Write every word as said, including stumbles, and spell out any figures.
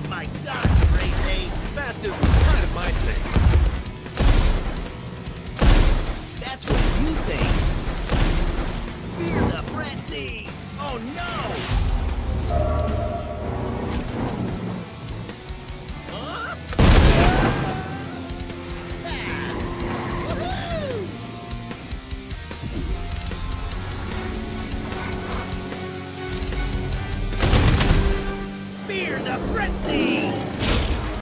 My God, Race Ace! Fast is kind of my thing.